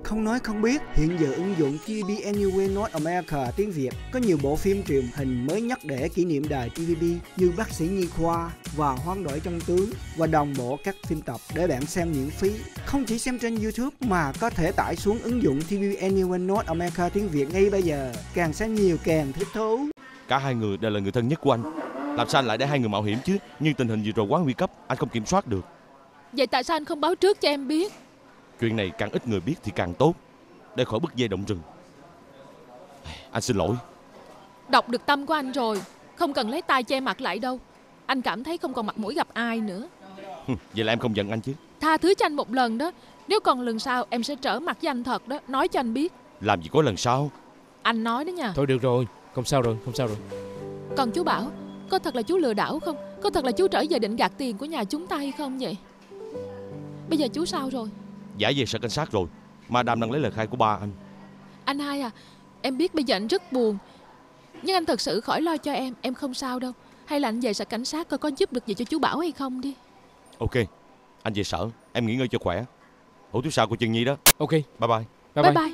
Không nói không biết, hiện giờ ứng dụng TVB Anywhere North America tiếng Việt có nhiều bộ phim truyền hình mới nhất để kỷ niệm đài TVB như Bác sĩ Nhi Khoa và Hoán đổi trong tướng và đồng bộ các phim tập để bạn xem miễn phí. Không chỉ xem trên YouTube mà có thể tải xuống ứng dụng TVB Anywhere North America tiếng Việt ngay bây giờ. Càng xem nhiều càng thích thú. Cả hai người đều là người thân nhất của anh. Làm sao anh lại để hai người mạo hiểm chứ? Nhưng tình hình vừa rồi quá nguy cấp, anh không kiểm soát được. Vậy tại sao anh không báo trước cho em biết? Chuyện này càng ít người biết thì càng tốt, để khỏi bứt dây động rừng. Anh xin lỗi. Đọc được tâm của anh rồi, không cần lấy tay che mặt lại đâu. Anh cảm thấy không còn mặt mũi gặp ai nữa. Vậy là em không giận anh chứ? Tha thứ cho anh một lần đó. Nếu còn lần sau em sẽ trở mặt với anh thật đó. Nói cho anh biết. Làm gì có lần sau. Anh nói đó nha. Thôi được rồi, không sao rồi. Còn chú Bảo, có thật là chú lừa đảo không? Có thật là chú trở về định gạt tiền của nhà chúng ta hay không vậy? Bây giờ chú sao rồi? Giải về sở cảnh sát rồi. Madam đang lấy lời khai của ba anh. Anh hai à, em biết bây giờ anh rất buồn, nhưng anh thật sự khỏi lo cho em không sao đâu. Hay là anh về sở cảnh sát coi có giúp được gì cho chú Bảo hay không đi. Ok, anh về sở, em nghỉ ngơi cho khỏe. Hủ tiếu xào của Trần Nhi đó. Ok, Bye bye. Bye bye.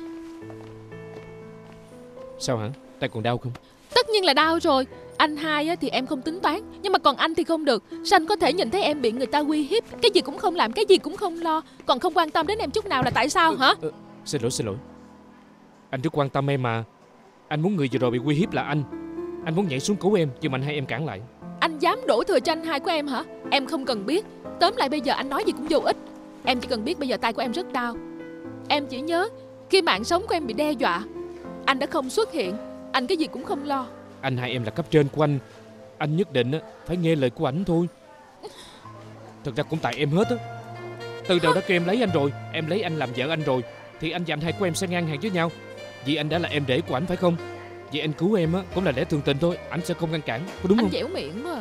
Sao hả? Tay còn đau không? Tất nhiên là đau rồi. Anh hai thì em không tính toán, nhưng mà còn anh thì không được. Sao anh có thể nhìn thấy em bị người ta uy hiếp, cái gì cũng không làm, cái gì cũng không lo, còn không quan tâm đến em chút nào là tại sao hả? Xin lỗi. Anh rất quan tâm em mà. Anh muốn người vừa rồi bị uy hiếp là anh. Anh muốn nhảy xuống cứu em, nhưng mà anh hai em cản lại. Anh dám đổ thừa cho anh hai của em hả? Em không cần biết. Tóm lại bây giờ anh nói gì cũng vô ích. Em chỉ cần biết bây giờ tay của em rất đau. Em chỉ nhớ khi mạng sống của em bị đe dọa, anh đã không xuất hiện, anh cái gì cũng không lo. Anh hai em là cấp trên của anh nhất định phải nghe lời của ảnh thôi. Thật ra cũng tại em hết á. Từ đầu đã kêu em lấy anh rồi, em lấy anh làm vợ anh rồi, thì anh và anh hai của em sẽ ngang hàng với nhau. Vì anh đã là em rể của ảnh phải không? Vì anh cứu em cũng là lẽ thường tình thôi, ảnh sẽ không ngăn cản, có đúng anh không? dẻo miệng quá à.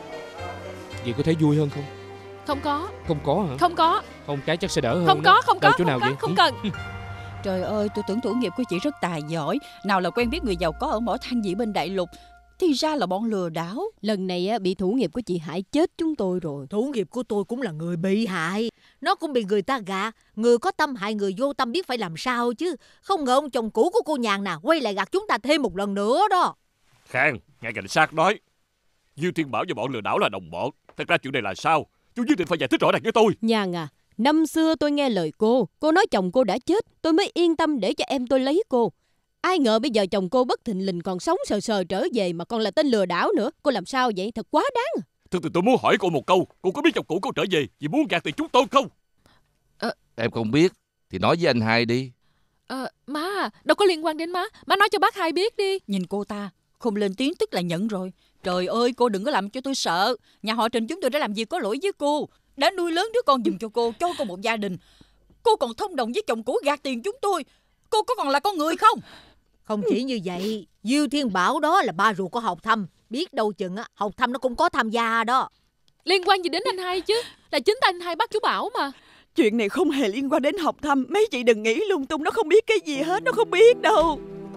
Vậy có thấy vui hơn không? Không có. Không có hả? Không có. Không cái chắc sẽ đỡ hơn. Không có, không có. Đâu chỗ nào vậy? Không cần. Trời ơi, tôi tưởng thủ nghiệp của chị rất tài giỏi. Nào là quen biết người giàu có ở mỏ than gì bên đại lục, thì ra là bọn lừa đảo. Lần này bị thủ nghiệp của chị hại chết chúng tôi rồi. Thủ nghiệp của tôi cũng là người bị hại. Nó cũng bị người ta gạt. Người có tâm hại người vô tâm biết phải làm sao chứ. Không ngờ ông chồng cũ của cô Nhàn nè quay lại gạt chúng ta thêm một lần nữa đó. Khang, nghe cảnh sát nói Dương Thiên Bảo và bọn lừa đảo là đồng bọn. Thật ra chuyện này là sao? Chú nhất định phải giải thích rõ ràng với tôi. Nhàn à, năm xưa tôi nghe lời cô nói chồng cô đã chết, tôi mới yên tâm để cho em tôi lấy cô. Ai ngờ bây giờ chồng cô bất thình lình còn sống sờ sờ trở về mà còn là tên lừa đảo nữa. Cô làm sao vậy? Thật quá đáng. Thực thì tôi muốn hỏi cô một câu. Cô có biết chồng cũ cô trở về vì muốn gạt tiền chúng tôi không? Em không biết thì nói với anh hai đi. Má, đâu có liên quan đến má. Má nói cho bác hai biết đi. Nhìn cô ta, không lên tiếng tức là nhận rồi. Trời ơi, cô đừng có làm cho tôi sợ. Nhà họ Trình chúng tôi đã làm gì có lỗi với cô, đã nuôi lớn đứa con giùm cho cô một gia đình. Cô còn thông đồng với chồng cũ gạt tiền chúng tôi. Cô có còn là con người không? Không chỉ như vậy, Diêu Thiên Bảo đó là ba ruột của Học Thâm. Biết đâu chừng Học Thâm nó cũng có tham gia đó. Liên quan gì đến anh hai chứ? Là chính tay anh hai bắt chú Bảo mà. Chuyện này không hề liên quan đến Học Thâm. Mấy chị đừng nghĩ lung tung, nó không biết cái gì hết. Nó không biết đâu.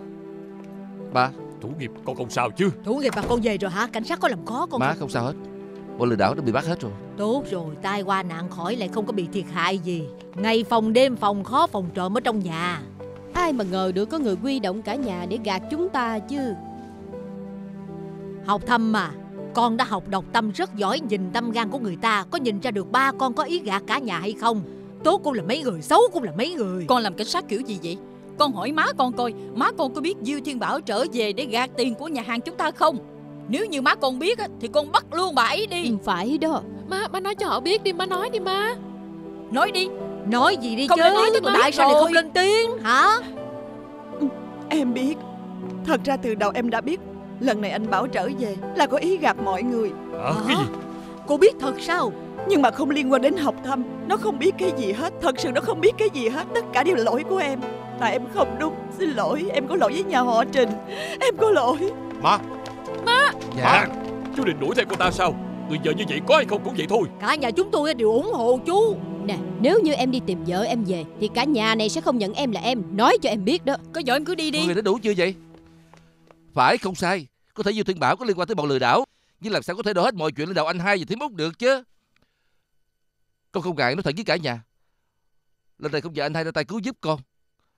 Ba, Thủ nghiệp con không sao chứ? Thủ nghiệp bà con về rồi hả? Cảnh sát có làm khó con má không sao hết. Bọn lừa đảo đã bị bắt hết rồi. Tốt rồi, tai qua nạn khỏi lại không có bị thiệt hại gì. Ngày phòng đêm phòng khó phòng trộm ở trong nhà. Ai mà ngờ được có người huy động cả nhà để gạt chúng ta chứ. Học Thâm mà, con đã học độc tâm rất giỏi nhìn tâm gan của người ta. Có nhìn ra được ba con có ý gạt cả nhà hay không? Tốt cũng là mấy người, xấu cũng là mấy người. Con làm cảnh sát kiểu gì vậy? Con hỏi má con coi, má con có biết Diêu Thiên Bảo trở về để gạt tiền của nhà hàng chúng ta không? Nếu như má con biết thì con bắt luôn bà ấy đi. Phải đó. Má nói cho họ biết đi, má nói đi má. Nói đi. Nói gì đi không chứ? Nói chứ Tại sao lại không lên tiếng hả? Em biết. Thật ra từ đầu em đã biết lần này anh Bảo trở về là có ý gạt mọi người. Cái gì? Cô biết thật sao? Nhưng mà không liên quan đến Học Thâm. Nó không biết cái gì hết. Thật sự nó không biết cái gì hết. Tất cả đều là lỗi của em. Tại em không đúng. Xin lỗi. Em có lỗi với nhà họ Trình. Em có lỗi. Má. Dạ. Chú định đuổi theo cô ta sao? Người vợ như vậy có hay không cũng vậy thôi. Cả nhà chúng tôi đều ủng hộ chú. Nè, nếu như em đi tìm vợ em về thì cả nhà này sẽ không nhận em là em. Nói cho em biết đó. Có vợ em cứ đi đi. Mọi người đã đủ chưa vậy? Phải không sai. Có thể Diêu Thiên Bảo có liên quan tới bọn lừa đảo, nhưng làm sao có thể đổ hết mọi chuyện lên đầu anh hai và Thím Út được chứ? Con không ngại nói thật với cả nhà. Lần này không nhờ anh hai ra tay cứu giúp con,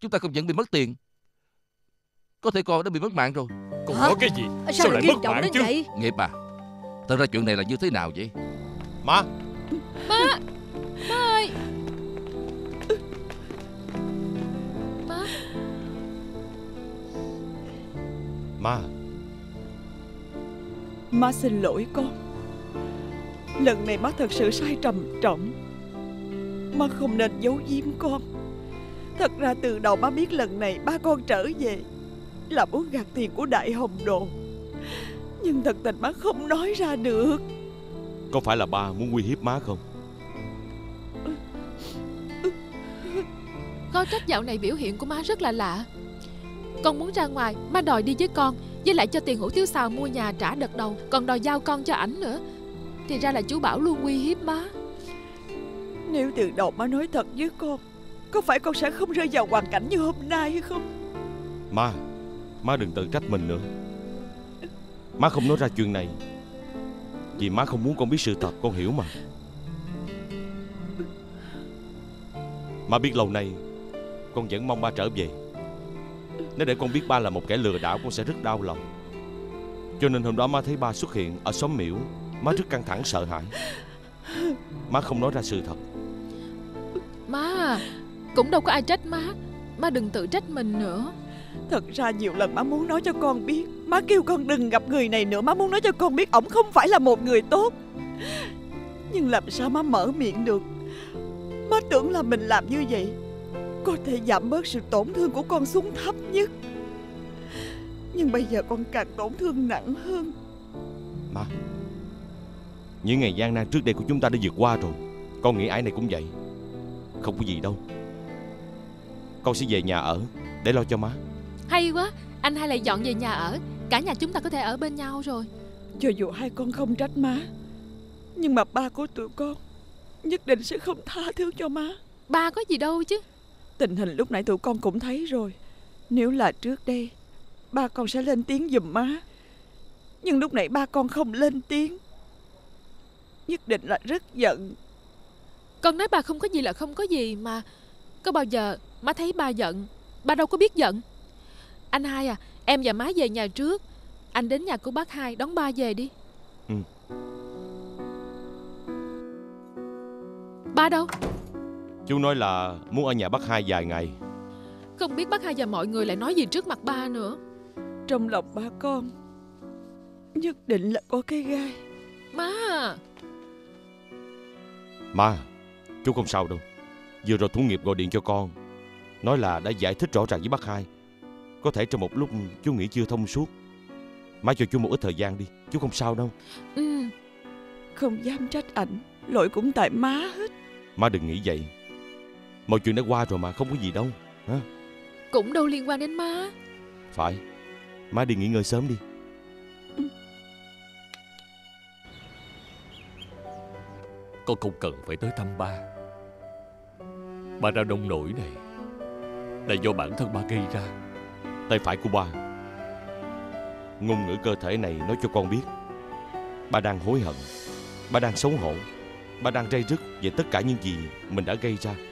chúng ta không vẫn bị mất tiền. Có thể con đã bị mất mạng rồi. Con nói cái gì? Sao lại lại nghiêm mất trọng mạng đến chứ? vậy? Nghiệp à, thật ra chuyện này là như thế nào vậy? Má Má ơi. Má. Má xin lỗi con. Lần này má thật sự sai trầm trọng. Má không nên giấu giếm con. Thật ra từ đầu má biết lần này ba con trở về là muốn gạt tiền của Đại Hồng Đồ. Nhưng thật tình má không nói ra được. Có phải là ba muốn uy hiếp má không? Có trách dạo này biểu hiện của má rất là lạ. Con muốn ra ngoài, má đòi đi với con, với lại cho tiền hủ tiếu xào mua nhà trả đợt đầu, còn đòi giao con cho ảnh nữa. Thì ra là chú Bảo luôn uy hiếp má. Nếu từ đầu má nói thật với con, có phải con sẽ không rơi vào hoàn cảnh như hôm nay hay không? Má đừng tự trách mình nữa. Má không nói ra chuyện này vì má không muốn con biết sự thật, con hiểu mà. Má biết lâu nay con vẫn mong ba trở về. Nếu để con biết ba là một kẻ lừa đảo, con sẽ rất đau lòng. Cho nên hôm đó má thấy ba xuất hiện ở xóm Miễu, má rất căng thẳng sợ hãi. Má không nói ra sự thật. Má cũng đâu có ai trách má. Má đừng tự trách mình nữa. Thật ra nhiều lần má muốn nói cho con biết. Má kêu con đừng gặp người này nữa. Má muốn nói cho con biết ổng không phải là một người tốt. Nhưng làm sao má mở miệng được. Má tưởng là mình làm như vậy có thể giảm bớt sự tổn thương của con xuống thấp nhất. Nhưng bây giờ con càng tổn thương nặng hơn. Má, những ngày gian nan trước đây của chúng ta đã vượt qua rồi. Con nghĩ ải này cũng vậy. Không có gì đâu. Con sẽ về nhà ở để lo cho má. Hay quá, anh hai lại dọn về nhà ở. Cả nhà chúng ta có thể ở bên nhau rồi. Cho dù hai con không trách má, nhưng mà ba của tụi con nhất định sẽ không tha thứ cho má. Ba có gì đâu chứ. Tình hình lúc nãy tụi con cũng thấy rồi. Nếu là trước đây, ba con sẽ lên tiếng giùm má. Nhưng lúc nãy ba con không lên tiếng. Nhất định là rất giận. Con nói ba không có gì là không có gì mà. Có bao giờ má thấy ba giận? Ba đâu có biết giận. Anh hai à, em và má về nhà trước. Anh đến nhà của bác hai đón ba về đi. Ừ. Ba đâu? Chú nói là muốn ở nhà bác hai vài ngày. Không biết bác hai và mọi người lại nói gì trước mặt ba nữa. Trong lòng ba con nhất định là có cái gai. Má à. Má, chú không sao đâu. Vừa rồi Thủ Nghiệp gọi điện cho con, nói là đã giải thích rõ ràng với bác hai. Có thể trong một lúc chú nghĩ chưa thông suốt. Má cho chú một ít thời gian đi, chú không sao đâu. Ừ. Không dám trách ảnh, lỗi cũng tại má hết. Má đừng nghĩ vậy. Mọi chuyện đã qua rồi mà, không có gì đâu hả? Cũng đâu liên quan đến má. Phải. Má đi nghỉ ngơi sớm đi. Con không cần phải tới thăm ba. Ba ra nông nổi này là do bản thân ba gây ra. Tay phải của ba, ngôn ngữ cơ thể này nói cho con biết ba đang hối hận, ba đang xấu hổ, ba đang day dứt về tất cả những gì mình đã gây ra.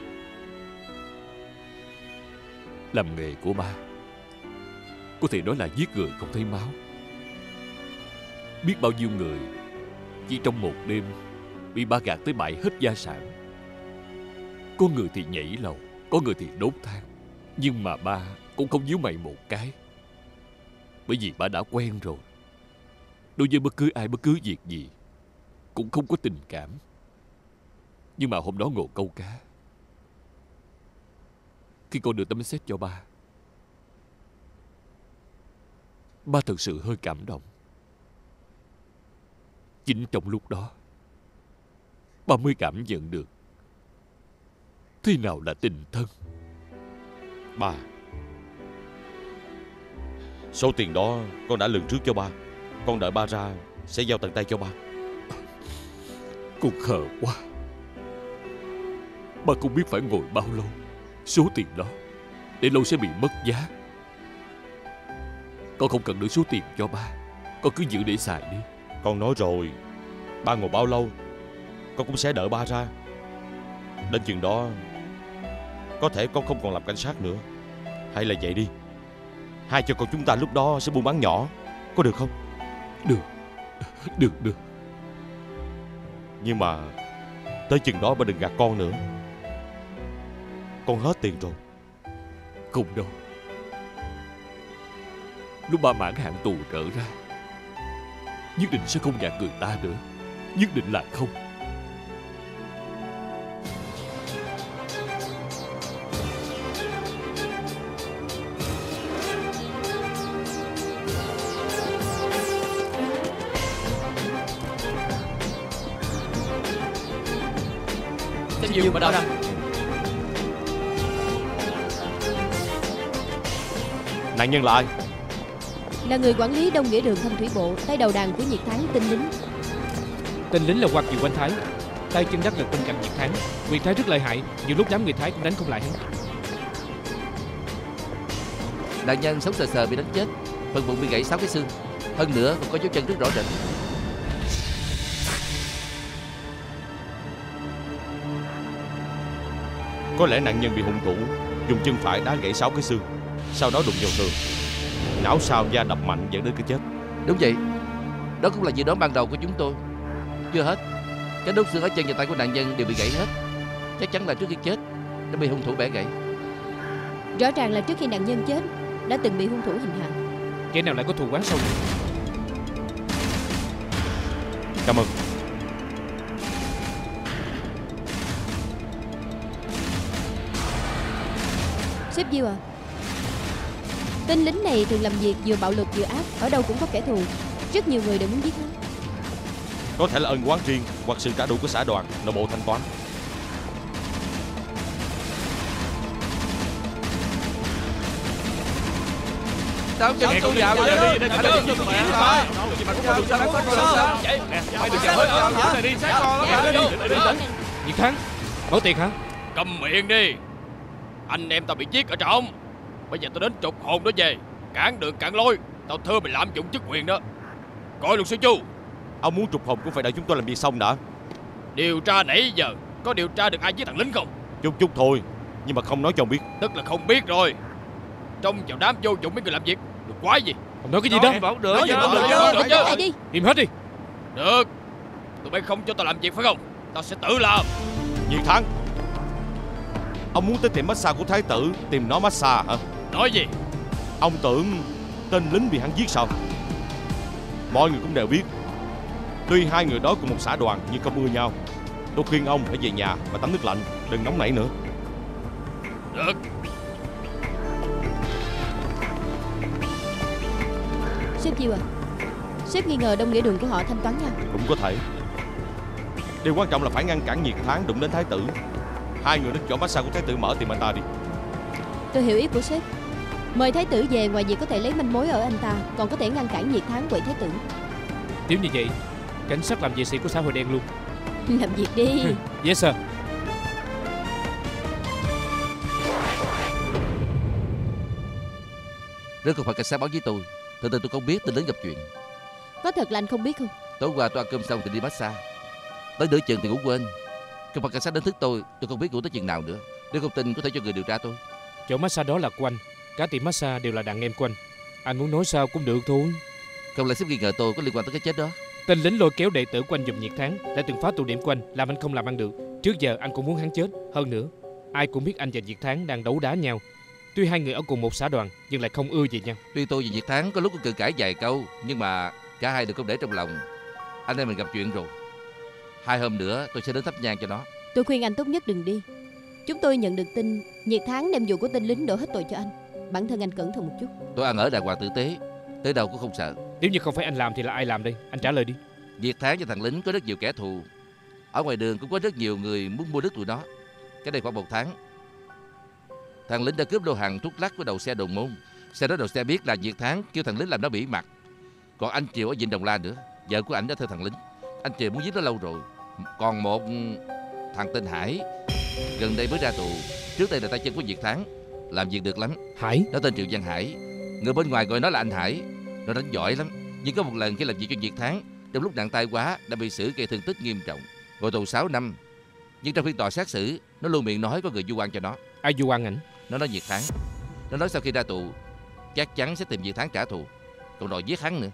Làm nghề của ba có thể nói là giết người không thấy máu. Biết bao nhiêu người chỉ trong một đêm bị ba gạt tới bại hết gia sản. Có người thì nhảy lầu, có người thì đốt than. Nhưng mà ba cũng không nhíu mày một cái. Bởi vì ba đã quen rồi. Đối với bất cứ ai, bất cứ việc gì cũng không có tình cảm. Nhưng mà hôm đó ngồi câu cá, khi con đưa tấm séc cho ba thật sự hơi cảm động. Chính trong lúc đó ba mới cảm nhận được thế nào là tình thân. Ba, số tiền đó con đã lường trước cho ba. Con đợi ba ra sẽ giao tận tay cho ba. Con khờ quá. Ba không biết phải ngồi bao lâu. Số tiền đó để lâu sẽ bị mất giá. Con không cần đưa số tiền cho ba, con cứ giữ để xài đi. Con nói rồi, ba ngồi bao lâu con cũng sẽ đợi ba ra. Đến chừng đó có thể con không còn làm cảnh sát nữa, Hay là vậy đi, hai cho con chúng ta lúc đó sẽ buôn bán nhỏ, có được không? Được. Nhưng mà tới chừng đó ba đừng gạt con nữa. Con hết tiền rồi. Không đâu. Lúc ba mãn hạn tù trở ra, nhất định sẽ không gạt người ta nữa. Nhất định là không. Xin nhiều mà đâu. Nạn nhân là ai? Là người quản lý Đông Nghĩa Đường Thanh Thủy Bộ, tay đầu đàn của Nhiệt Thắng, tên lính. Tên lính là Hoa Kiều Quanh Thái, tay chân đắc lực bên cạnh Nhiệt Thắng. Nhiệt Thái rất lợi hại, nhiều lúc đám người Thái cũng đánh không lại hắn. Nạn nhân sống sờ sờ bị đánh chết, phần bụng bị gãy 6 cái xương, hơn nữa còn có dấu chân rất rõ rệt. Có lẽ nạn nhân bị hung thủ dùng chân phải đá gãy 6 cái xương, sau đó đụng vào tường, não sau da đập mạnh dẫn đến cái chết. Đúng vậy, đó cũng là dự đoán ban đầu của chúng tôi. Chưa hết, các đốt xương ở chân và tay của nạn nhân đều bị gãy hết. Chắc chắn là trước khi chết đã bị hung thủ bẻ gãy. Rõ ràng là trước khi nạn nhân chết đã từng bị hung thủ hành hạ. Kẻ nào lại có thù oán sâu? Cảm ơn. Sếp Diêu à, tên lính này thường làm việc vừa bạo lực vừa ác, ở đâu cũng có kẻ thù, rất nhiều người đều muốn giết hắn. Có thể là ân oán riêng hoặc sự trả đũa của xã đoàn, nội bộ thanh toán. Sao cho tôi vào đi đây, đi sao đừng đi sát con. Nhiệt Thắng, mở tiền hả? Cầm miệng đi. Anh em tao bị giết ở trọng, bây giờ tao đến trục hồn nó về, cản đường cản lối. Tao thưa mày lạm dụng chức quyền đó. Coi luật sư Chu, ông muốn trục hồn cũng phải đợi chúng tôi làm việc xong đã. Điều tra nãy giờ có điều tra được ai giết thằng lính không? Chút thôi, nhưng mà không nói cho ông biết. Tức là không biết rồi. Trông vào đám vô dụng mấy người làm việc được quái gì. Ông nói cái gì đó? Nói gì được chứ. Lại đi. Im hết đi. Được, tụi bay không cho tao làm việc phải không? Tao sẽ tự làm. Nhiệt Thắng, ông muốn tới tiệm massage của thái tử tìm nó massage hả? Nói gì? Ông tưởng tên lính bị hắn giết sao? Mọi người cũng đều biết, tuy hai người đó cùng một xã đoàn nhưng không ưa nhau. Tôi khuyên ông hãy về nhà và tắm nước lạnh, đừng nóng nảy nữa. Được. Sếp Diêu à, sếp nghi ngờ Đông Nghĩa Đường của họ thanh toán nhau. Cũng có thể. Điều quan trọng là phải ngăn cản Nhiệt Thắng đụng đến thái tử. Hai người đến chỗ massage của thái tử mở tìm anh ta đi. Tôi hiểu ý của sếp. Mời thái tử về, ngoài việc có thể lấy manh mối ở anh ta, còn có thể ngăn cản Nhiệt Thắng quậy thái tử. Nếu như vậy, cảnh sát làm vệ sĩ của xã hội đen luôn. Làm việc đi. Yes sir. Nếu không phải cảnh sát báo với tôi, từ từ tôi không biết tên lính gặp chuyện. Có thật là anh không biết không? Tối qua tôi ăn cơm xong thì đi massage, tới nửa chừng thì ngủ quên. Không phải cảnh sát đánh thức tôi không biết ngủ tới chừng nào nữa. Nếu không tin có thể cho người điều tra tôi. Chỗ massage đó là của anh, cả tiệm massage đều là đàn em của anh. Anh muốn nói sao cũng được thôi. Không lẽ sếp nghi ngờ tôi có liên quan tới cái chết đó? Tên lính lôi kéo đệ tử của anh giùm Nhiệt Thắng đã từng phá tụ điểm của anh, làm anh không làm ăn được. Trước giờ anh cũng muốn hắn chết. Hơn nữa, ai cũng biết anh và Nhiệt Thắng đang đấu đá nhau. Tuy hai người ở cùng một xã đoàn nhưng lại không ưa gì nhau. Tuy tôi và Nhiệt Thắng có lúc có cự cãi vài câu, nhưng mà cả hai đều không để trong lòng. Anh em mình gặp chuyện rồi, 2 hôm nữa tôi sẽ đến thắp nhang cho nó. Tôi khuyên anh tốt nhất đừng đi. Chúng tôi nhận được tin Nhiệt Thắng đem vụ của tên lính đổ hết tội cho anh. Bản thân anh cẩn thận một chút. Tôi ăn ở đàng hoàng tử tế, tới đâu cũng không sợ. Nếu như không phải anh làm thì là ai làm đây? Anh trả lời đi. Nhiệt Thắng và thằng lính có rất nhiều kẻ thù. Ở ngoài đường cũng có rất nhiều người muốn mua đất tụi nó. Cái đây khoảng 1 tháng, thằng lính đã cướp lô hàng thuốc lắc của đầu xe Đồng Môn. Sau đó đầu xe biết là Nhiệt Thắng kêu thằng lính làm nó bỉ mặt. Còn anh Triều ở Vịnh Đồng La nữa, vợ của ảnh đã theo thằng lính. Anh Triều muốn giết nó lâu rồi. Còn một thằng tên Hải, gần đây mới ra tù. Trước đây là tay chân của Nhiệt Thắng, làm việc được lắm. Hải? Nó tên Triệu Văn Hải. Người bên ngoài gọi nó là anh Hải. Nó đánh giỏi lắm. Nhưng có một lần khi làm việc cho Nhiệt Thắng, trong lúc nặng tay quá đã bị xử gây thương tích nghiêm trọng, ngồi tù 6 năm. Nhưng trong phiên tòa xét xử, nó luôn miệng nói có người vu oan cho nó. Ai vu oan ảnh? Nó nói Nhiệt Thắng. Nó nói sau khi ra tù chắc chắn sẽ tìm Diệt Thắng trả thù, còn đòi giết hắn nữa.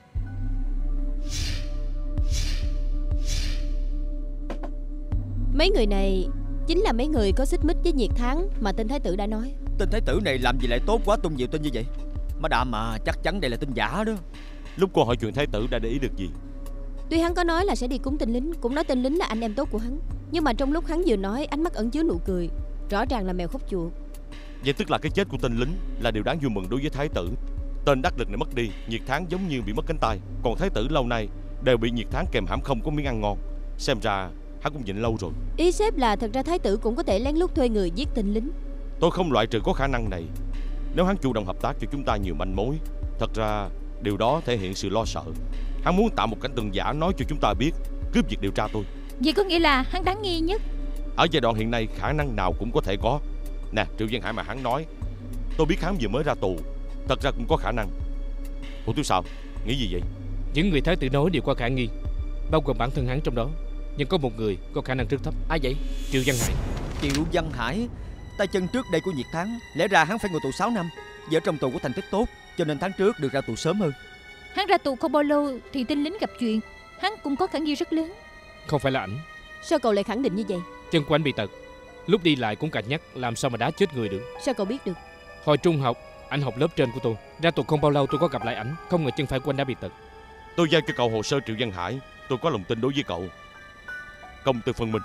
Mấy người này chính là mấy người có xích mích với Nhiệt Thắng mà tên thái tử đã nói. Tên thái tử này làm gì lại tốt quá tung nhiều tin như vậy? Madam mà chắc chắn đây là tin giả đó. Lúc cô hỏi chuyện thái tử đã để ý được gì? Tuy hắn có nói là sẽ đi cúng tinh lính, cũng nói tên lính là anh em tốt của hắn, nhưng mà trong lúc hắn vừa nói, ánh mắt ẩn chứa nụ cười, rõ ràng là mèo khóc chuột. Vậy tức là cái chết của tên lính là điều đáng vui mừng đối với thái tử. Tên đắc lực này mất đi, Nhiệt Thắng giống như bị mất cánh tay, còn thái tử lâu nay đều bị Nhiệt Thắng kèm hãm không có miếng ăn ngon. Xem ra hắn cũng nhịn lâu rồi. Ý sếp là thật ra thái tử cũng có thể lén lút thuê người giết tên lính. Tôi không loại trừ có khả năng này. Nếu hắn chủ động hợp tác cho chúng ta nhiều manh mối, thật ra điều đó thể hiện sự lo sợ. Hắn muốn tạo một cảnh tượng giả nói cho chúng ta biết cướp việc điều tra tôi. Vậy có nghĩa là hắn đáng nghi nhất. Ở giai đoạn hiện nay khả năng nào cũng có thể có. Nè, Triệu Văn Hải mà hắn nói, tôi biết hắn vừa mới ra tù, thật ra cũng có khả năng. Ủa tôi sao? Nghĩ gì vậy? Những người thái tử nói đều có khả nghi, bao gồm bản thân hắn trong đó. Nhưng có một người có khả năng rất thấp. Ai vậy? Triệu Văn Hải. Triệu Văn Hải, tay chân trước đây của Nhiệt Thắng. Lẽ ra hắn phải ngồi tù 6 năm, giờ trong tù có thành tích tốt, cho nên tháng trước được ra tù sớm hơn. Hắn ra tù không bao lâu thì tên lính gặp chuyện, hắn cũng có khả nghi rất lớn. Không phải là ảnh. Sao cậu lại khẳng định như vậy? Chân của anh bị tật, lúc đi lại cũng cạch nhắc, làm sao mà đá chết người được. Sao cậu biết được? Hồi trung học, anh học lớp trên của tôi. Ra tù không bao lâu tôi có gặp lại ảnh, không ngờ chân phải của anh đã bị tật. Tôi giao cho cậu hồ sơ Triệu Văn Hải. Tôi có lòng tin đối với cậu. Công từ phần mình.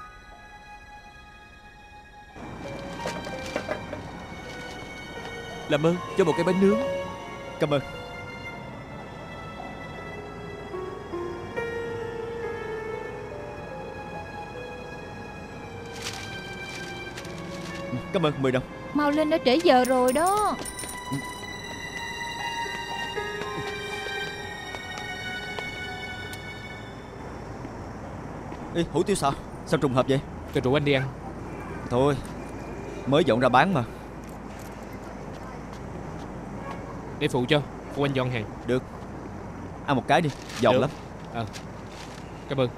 Làm ơn cho một cái bánh nướng. Cảm ơn. Cảm ơn, 10 đồng. Mau lên, đã trễ giờ rồi đó. Ê, hủ tiếu sao? Sao trùng hợp vậy? Tôi rủ anh đi ăn. Thôi, mới dọn ra bán mà. Để phụ cho, phụ anh dọn hàng. Được. Ăn một cái đi, giòn lắm. Cảm ơn.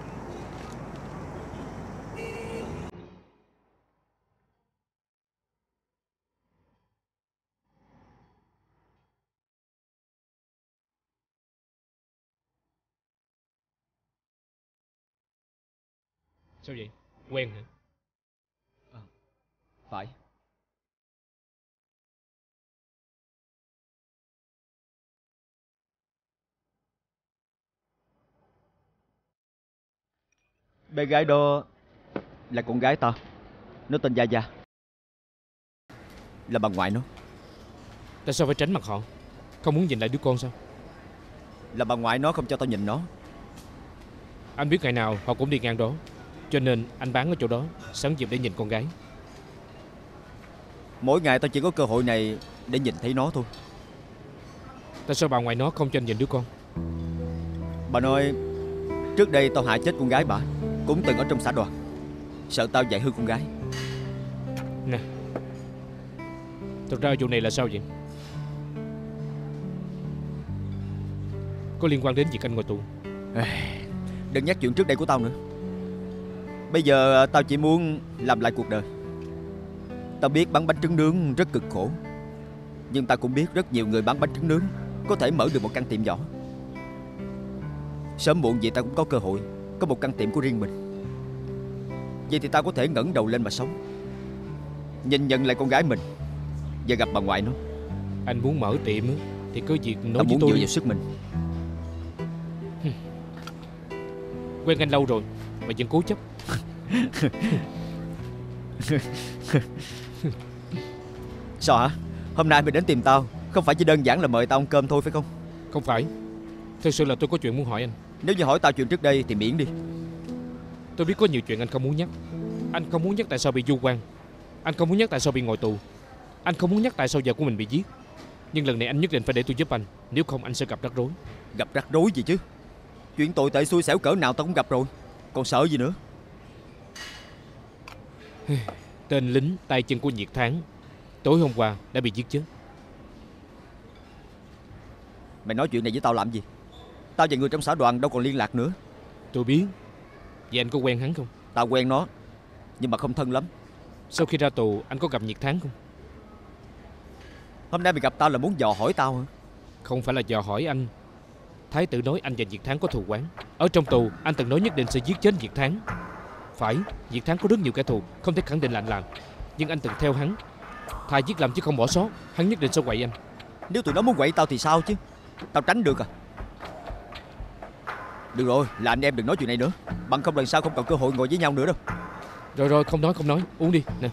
Sao vậy? Quen hả? Phải. Bé gái đó là con gái tao. Nó tên Gia Gia, là bà ngoại nó. Tại sao phải tránh mặt họ? Không muốn nhìn lại đứa con sao? Là bà ngoại nó không cho tao nhìn nó. Anh biết ngày nào họ cũng đi ngang đó, cho nên anh bán ở chỗ đó, sẵn dịp để nhìn con gái. Mỗi ngày tao chỉ có cơ hội này để nhìn thấy nó thôi. Tại sao bà ngoại nó không cho anh nhìn đứa con? Bà nói trước đây tao hại chết con gái bà, cũng từng ở trong xã đoàn, sợ tao dạy hư con gái. Nè, thật ra vụ này là sao vậy? Có liên quan đến việc anh ngồi tù? Đừng nhắc chuyện trước đây của tao nữa. Bây giờ tao chỉ muốn làm lại cuộc đời. Tao biết bán bánh trứng nướng rất cực khổ, nhưng tao cũng biết rất nhiều người bán bánh trứng nướng có thể mở được một căn tiệm nhỏ. Sớm muộn gì tao cũng có cơ hội có một căn tiệm của riêng mình. Vậy thì tao có thể ngẩng đầu lên mà sống, nhìn nhận lại con gái mình và gặp bà ngoại nó. Anh muốn mở tiệm thì cứ việc nói tao với muốn tôi. dựa vào sức mình. Quen anh lâu rồi mà vẫn cố chấp. Sao hả? Hôm nay mày đến tìm tao không phải chỉ đơn giản là mời tao ăn cơm thôi phải không? Không phải. Thực sự là tôi có chuyện muốn hỏi anh. Nếu như hỏi tao chuyện trước đây thì miễn đi. Tôi biết có nhiều chuyện anh không muốn nhắc. Anh không muốn nhắc tại sao bị vu oan. Anh không muốn nhắc tại sao bị ngồi tù. Anh không muốn nhắc tại sao vợ của mình bị giết. Nhưng lần này anh nhất định phải để tôi giúp anh, nếu không anh sẽ gặp rắc rối. Gặp rắc rối gì chứ? Chuyện tồi tệ xui xẻo cỡ nào tao cũng gặp rồi, còn sợ gì nữa. Tên lính tay chân của Nhiệt Thắng tối hôm qua đã bị giết chết. Mày nói chuyện này với tao làm gì? Tao và người trong xã đoàn đâu còn liên lạc nữa. Tôi biết. Vậy anh có quen hắn không? Tao quen nó, nhưng mà không thân lắm. Sau khi ra tù anh có gặp Nhiệt Thắng không? Hôm nay mày gặp tao là muốn dò hỏi tao hả? Không phải là dò hỏi anh. Thái tử nói anh và Diệt Thắng có thù oán. Ở trong tù anh từng nói nhất định sẽ giết chết Diệt Thắng. Phải, Diệt Thắng có rất nhiều kẻ thù, không thể khẳng định là anh làm. Nhưng anh từng theo hắn, thà giết lầm chứ không bỏ sót. Hắn nhất định sẽ quậy anh. Nếu tụi nó muốn quậy tao thì sao chứ? Tao tránh được à? Được rồi, là anh em đừng nói chuyện này nữa. Bằng không lần sau không còn cơ hội ngồi với nhau nữa đâu. Rồi không nói, uống đi nè.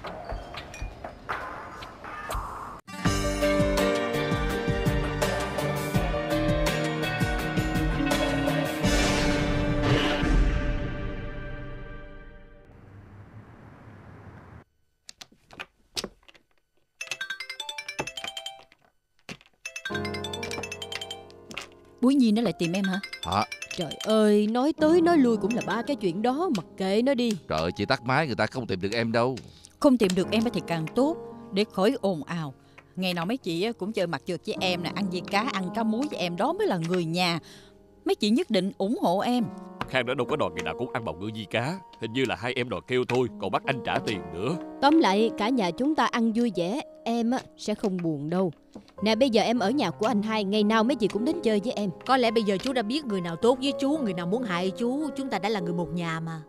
Búi Nhi nó lại tìm em hả? Hả? Trời ơi, nói tới nói lui cũng là ba cái chuyện đó, mặc kệ nó đi. Trời ơi, chị tắt máy, người ta không tìm được em đâu. Không tìm được em thì càng tốt, để khỏi ồn ào. Ngày nào mấy chị cũng chơi mặt trượt với em nè, ăn dây cá, ăn cá muối với em, đó mới là người nhà. Mấy chị nhất định ủng hộ em. Khang đã đâu có đòi ngày nào cũng ăn bào ngư di cá. Hình như là hai em đòi kêu thôi, còn bắt anh trả tiền nữa. Tóm lại cả nhà chúng ta ăn vui vẻ, em sẽ không buồn đâu. Nè bây giờ em ở nhà của anh hai, ngày nào mấy chị cũng đến chơi với em. Có lẽ bây giờ chú đã biết người nào tốt với chú, người nào muốn hại chú. Chúng ta đã là người một nhà mà.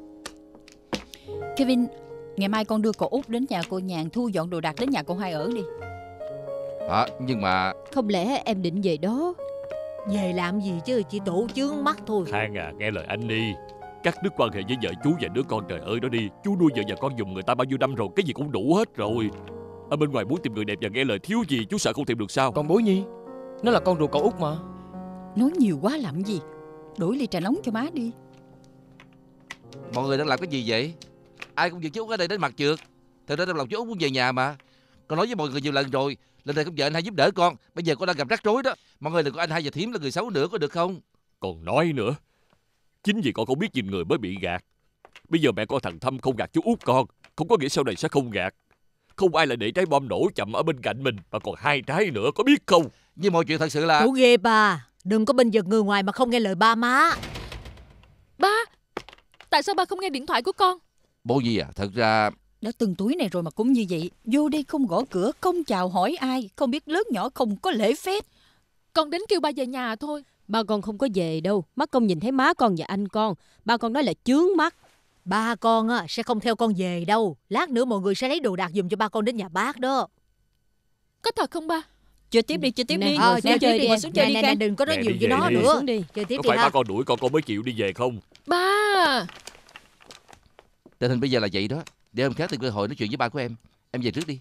Kevin, ngày mai con đưa cậu Út đến nhà cô Nhàn thu dọn đồ đạc đến nhà cô hai ở đi. Hả? Nhưng mà... Không lẽ em định về đó? Về làm gì chứ, chỉ đổ chướng mắt thôi. Khang à, nghe lời anh đi. Cắt đứt quan hệ với vợ chú và đứa con trời ơi đó đi. Chú nuôi vợ và con giùm người ta bao nhiêu năm rồi, cái gì cũng đủ hết rồi. Ở bên ngoài muốn tìm người đẹp và nghe lời thiếu gì, chú sợ không tìm được sao? Còn Bối Nhi, nó là con ruột cậu Út mà. Nói nhiều quá làm gì. Đổi ly trà nóng cho má đi. Mọi người đang làm cái gì vậy? Ai cũng giật chú Út ở đây đến mặt trượt. Thật ra trong lòng chú Út muốn về nhà mà. Con nói với mọi người nhiều lần rồi, lần này không vợ anh hai giúp đỡ con. Bây giờ con đang gặp rắc rối đó. Mọi người đừng có anh hai và Thiếm là người xấu nữa, có được không? Còn nói nữa, chính vì con không biết nhìn người mới bị gạt. Bây giờ mẹ con thằng Thâm không gạt chú Út con, không có nghĩa sau này sẽ không gạt. Không ai lại để trái bom nổ chậm ở bên cạnh mình, mà còn 2 trái nữa, có biết không? Nhưng mọi chuyện thật sự là... Chú ghê bà, đừng có bên giật người ngoài mà không nghe lời ba má. Ba, tại sao ba không nghe điện thoại của con? Bố Nhi à, thật ra... Đã từng tuổi này rồi mà cũng như vậy. Vô đây không gõ cửa, không chào hỏi ai, không biết lớn nhỏ, không có lễ phép. Con đến kêu ba về nhà thôi. Ba con không có về đâu. Mắt con nhìn thấy má con và anh con. Ba con nói là chướng mắt. Ba con sẽ không theo con về đâu. Lát nữa mọi người sẽ lấy đồ đạc giùm cho ba con đến nhà bác đó. Có thật không ba? Chơi tiếp đi, chơi tiếp đi. Ngồi xuống chơi đi. Ngồi xuống chơi đi. Nè, đừng có nói nhiều với nó đi. nữa. Chơi tiếp Có đi phải ha. ba con đuổi con mới chịu đi về không? Ba! Tình hình bây giờ là vậy đó. Để hôm khác tìm cơ hội nói chuyện với ba của em. Em về trước đi.